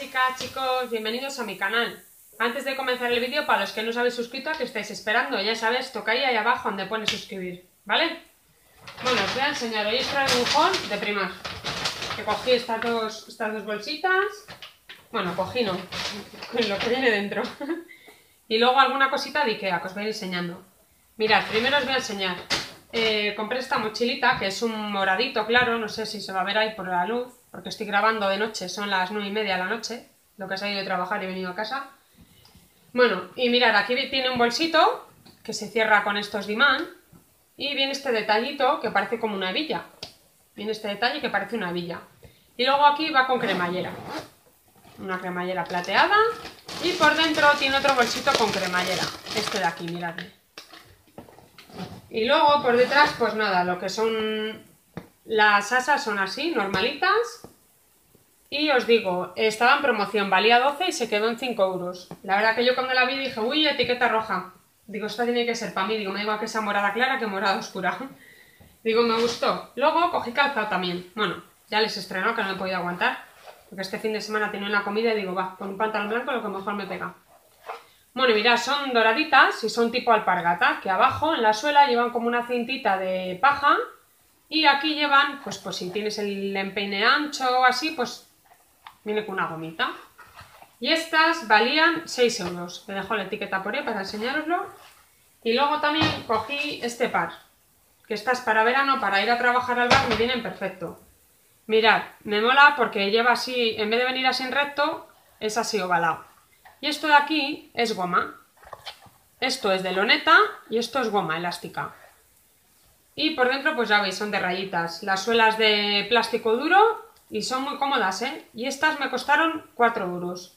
chicas, chicos, bienvenidos a mi canal. Antes de comenzar el vídeo, para los que no os habéis suscrito, ¿a qué estáis esperando? Ya sabéis, tocáis ahí abajo donde pone suscribir, ¿vale? Bueno, os voy a enseñar, hoy os traigo un haul de Primar. Que cogí estas dos bolsitas. Bueno, cogí no, con lo que viene dentro. Y luego alguna cosita de Ikea que os voy a ir enseñando. Mirad, primero os voy a enseñar. Compré esta mochilita, que es un moradito claro, no sé si se va a ver ahí por la luz, porque estoy grabando de noche, son las 9:30 de la noche, lo que he salido de trabajar y he venido a casa. Bueno, y mirad, aquí tiene un bolsito que se cierra con estos de imán, y viene este detallito que parece como una hebilla. Viene este detalle que parece una hebilla. Y luego aquí va con cremallera. Una cremallera plateada, y por dentro tiene otro bolsito con cremallera, este de aquí, miradme. Y luego por detrás, pues nada, lo que son las asas son así, normalitas. Y os digo, estaba en promoción, valía 12 y se quedó en 5 euros. La verdad que yo cuando la vi dije, uy, etiqueta roja. Digo, esta tiene que ser para mí. Digo, me digo que sea morada clara que morada oscura. Digo, me gustó. Luego cogí calzado también. Bueno, ya les estrenó, que no me he podido aguantar. Porque este fin de semana tenía una comida y digo, va, con un pantalón blanco lo que mejor me pega. Bueno, mirad, son doraditas y son tipo alpargata, que abajo en la suela llevan como una cintita de paja y aquí llevan, pues si tienes el empeine ancho o así, pues viene con una gomita. Y estas valían 6 euros. Le dejo la etiqueta por ahí para enseñároslo. Y luego también cogí este par, que estas para verano, para ir a trabajar al bar, me vienen perfecto. Mirad, me mola porque lleva así, en vez de venir así en recto, es así ovalado. Y esto de aquí es goma. Esto es de loneta y esto es goma elástica. Y por dentro pues ya veis, son de rayitas. Las suelas de plástico duro y son muy cómodas, ¿eh? Y estas me costaron 4 euros.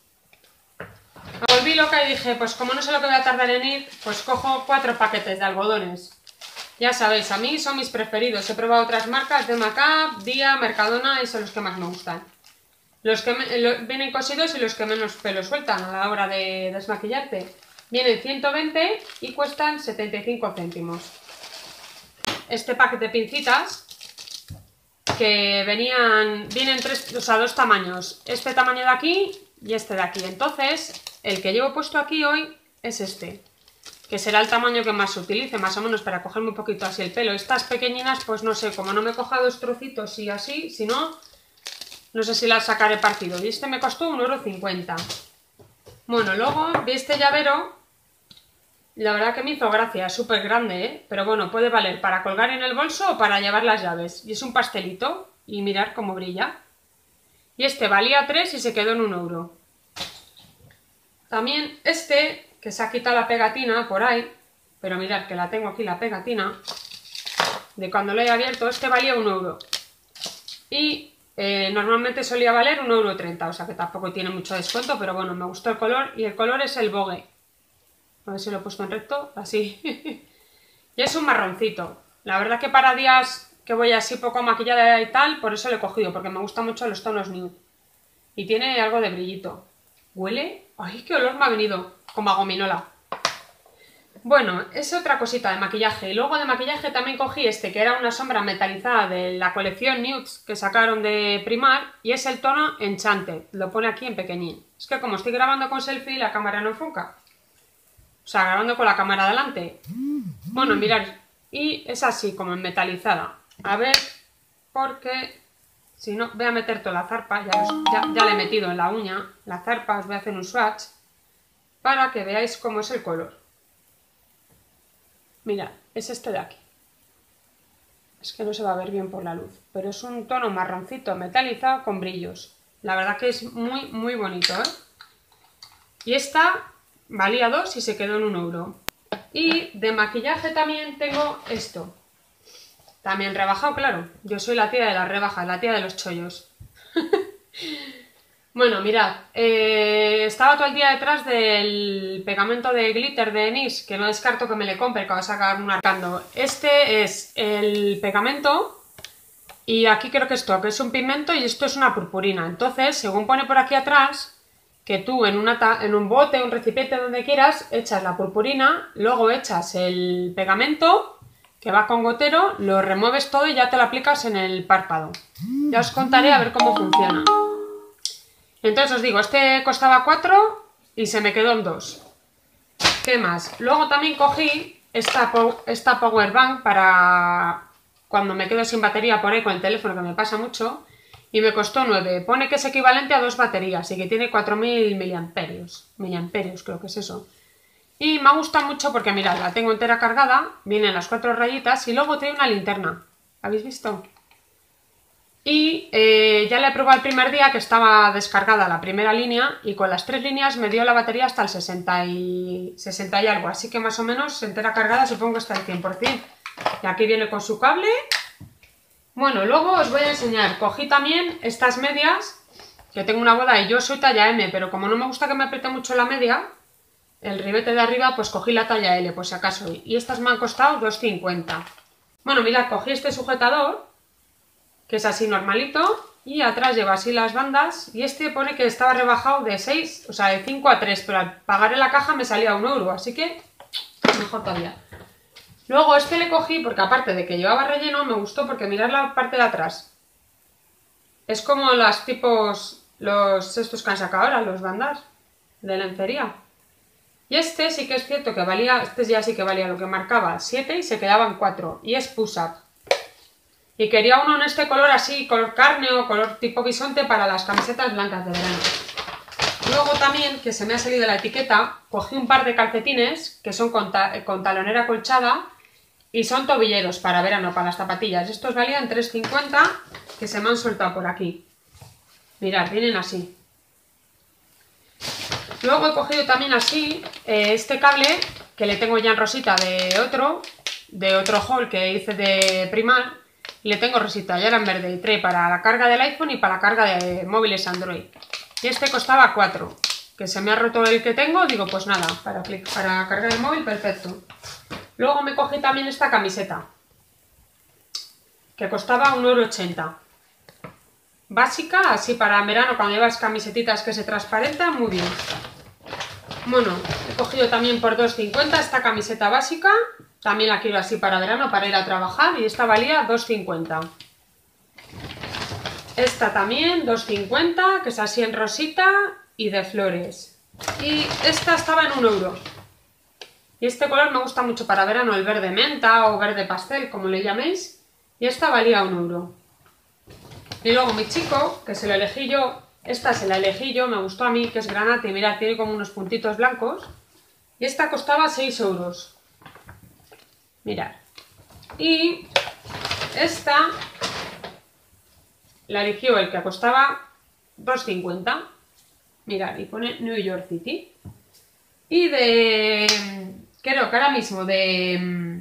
Me volví loca y dije, pues como no sé lo que voy a tardar en ir, pues cojo 4 paquetes de algodones. Ya sabéis, a mí son mis preferidos. He probado otras marcas de Macap, Día, Mercadona y son los que más me gustan. Los que vienen cosidos y los que menos pelo sueltan a la hora de desmaquillarte. Vienen 120 y cuestan 75 céntimos. Este pack de pincitas, que vienen dos tamaños. Este tamaño de aquí y este de aquí. Entonces, el que llevo puesto aquí hoy es este. Que será el tamaño que más se utilice, más o menos, para cogerme un poquito así el pelo. Estas pequeñinas, pues no sé, como no me coja 2 trocitos y así, si no... No sé si las sacaré partido. Y este me costó 1,50 €. Bueno, luego vi este llavero. La verdad que me hizo gracia. Es súper grande, ¿eh? Pero bueno, puede valer para colgar en el bolso o para llevar las llaves. Y es un pastelito. Y mirad cómo brilla. Y este valía 3 y se quedó en 1 euro. También este, que se ha quitado la pegatina por ahí. Pero mirad que la tengo aquí la pegatina. De cuando lo he abierto, este valía 1 euro. Y... normalmente solía valer 1,30 €, o sea que tampoco tiene mucho descuento, pero bueno, me gustó el color y el color es el Vogue. A ver si lo he puesto en recto, así. Y es un marroncito. La verdad que para días que voy así poco maquillada y tal, por eso lo he cogido, porque me gustan mucho los tonos nude. Y tiene algo de brillito. ¿Huele? ¡Ay, qué olor me ha venido! Como a gominola. Bueno, es otra cosita de maquillaje. Y luego de maquillaje también cogí este, que era una sombra metalizada de la colección Nudes que sacaron de Primar. Y es el tono Enchanted. Lo pone aquí en pequeñín. Es que como estoy grabando con selfie, la cámara no enfoca. O sea, grabando con la cámara delante. Bueno, mirad. Y es así, como en metalizada. A ver, porque... Si no, voy a meter toda la zarpa. Ya la he metido en la uña. La zarpa, os voy a hacer un swatch. Para que veáis cómo es el color. Mirad, es este de aquí. Es que no se va a ver bien por la luz, pero es un tono marroncito metalizado con brillos. La verdad que es muy, muy bonito, ¿eh? Y esta valía 2 y se quedó en 1 euro. Y de maquillaje también tengo esto. También rebajado, claro. Yo soy la tía de las rebajas, la tía de los chollos. Bueno, mirad, estaba todo el día detrás del pegamento de glitter de NYX, que no descarto que me le compre, que va a sacar un arcando. Este es el pegamento y aquí creo que esto, que es un pigmento y esto es una purpurina. Entonces, según pone por aquí atrás, que tú en un bote, un recipiente, donde quieras, echas la purpurina, luego echas el pegamento, que va con gotero, lo remueves todo y ya te lo aplicas en el párpado. Ya os contaré a ver cómo funciona. Entonces os digo, este costaba 4 y se me quedó en 2. ¿Qué más? Luego también cogí esta power bank para cuando me quedo sin batería por ahí con el teléfono, que me pasa mucho, y me costó 9. Pone que es equivalente a 2 baterías y que tiene 4000 miliamperios, creo que es eso. Y me ha gustado mucho porque mirad, la tengo entera cargada, vienen las 4 rayitas y luego tiene una linterna. ¿Habéis visto? Y ya la he probado el primer día, que estaba descargada la primera línea, y con las 3 líneas me dio la batería hasta el 60 y algo, así que más o menos entera cargada, supongo que está el 100%. Y aquí viene con su cable. Bueno, luego os voy a enseñar, cogí también estas medias, que tengo una boda y yo soy talla M, pero como no me gusta que me apriete mucho la media, el ribete de arriba, pues cogí la talla L, por si acaso, y estas me han costado 2,50. Bueno, mirad, cogí este sujetador, que es así normalito, y atrás lleva así las bandas, y este pone que estaba rebajado de 6, o sea, de 5 a 3, pero al pagar en la caja me salía 1 euro, así que mejor todavía. Luego este le cogí porque aparte de que llevaba relleno, me gustó porque mirad la parte de atrás. Es como los tipos, estos que han sacado ahora, los bandas de lencería. Y este sí que es cierto que valía, este ya sí que valía lo que marcaba, 7 y se quedaban 4, y es push-up. Y quería uno en este color así, color carne o color tipo bisonte para las camisetas blancas de verano. Luego también, que se me ha salido la etiqueta, cogí un par de calcetines que son con talonera colchada y son tobilleros para verano, para las zapatillas. Estos valían 3,50, que se me han soltado por aquí. Mirad, vienen así. Luego he cogido también así este cable, que le tengo ya en rosita de otro haul que hice de Primar. Le tengo rosita, ya era en verde, y trae para la carga del iPhone y para la carga de móviles Android. Y este costaba 4, que se me ha roto el que tengo, digo pues nada, para cargar el móvil, perfecto. Luego me cogí también esta camiseta, que costaba 1,80 €. Básica, así para verano, cuando llevas camisetitas que se transparentan, muy bien. Bueno, he cogido también por 2,50 esta camiseta básica, también la quiero así para verano, para ir a trabajar, y esta valía 2,50. Esta también, 2,50, que es así en rosita y de flores. Y esta estaba en 1 euro. Y este color me gusta mucho para verano, el verde menta o verde pastel, como le llaméis. Y esta valía 1 euro. Y luego mi chico, que se lo elegí yo, esta se la elegí yo, me gustó a mí, que es granate, mirad, tiene como unos puntitos blancos. Y esta costaba 6 euros. Mirad. Y esta la eligió el que costaba 2,50. Mirad, y pone New York City. Y creo que ahora mismo de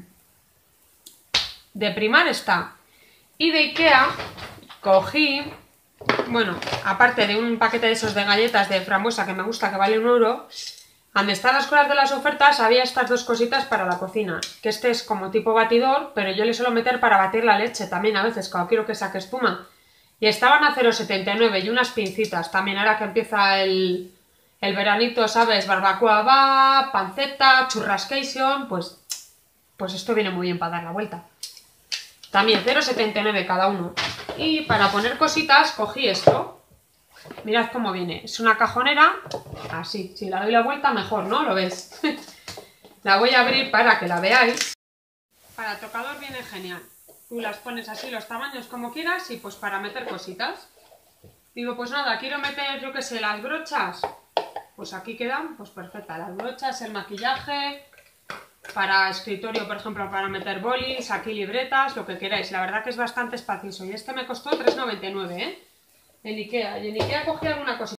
Primar está. Y de Ikea cogí, bueno, aparte de un paquete de esos de galletas de frambuesa que me gusta, que vale 1 euro, donde están las cosas de las ofertas había estas dos cositas para la cocina, que este es como tipo batidor, pero yo le suelo meter para batir la leche también a veces, cuando quiero que saque espuma. Y estaban a 0,79 y unas pincitas también, ahora que empieza el veranito, ¿sabes? Barbacoa va, panceta, churrascation, pues esto viene muy bien para dar la vuelta. También 0,79 cada uno. Y para poner cositas cogí esto. Mirad cómo viene. Es una cajonera, así. Si la doy la vuelta mejor, ¿no? ¿Lo ves? La voy a abrir para que la veáis. Para tocador viene genial. Tú las pones así, los tamaños como quieras, y pues para meter cositas. Digo, pues nada, quiero meter, yo qué sé, las brochas. Pues aquí quedan, pues perfecta. Las brochas, el maquillaje, para escritorio, por ejemplo, para meter bolis, aquí libretas, lo que queráis. La verdad que es bastante espacioso. Y este me costó 3,99, ¿eh? En Ikea. Y en Ikea cogí alguna cosita.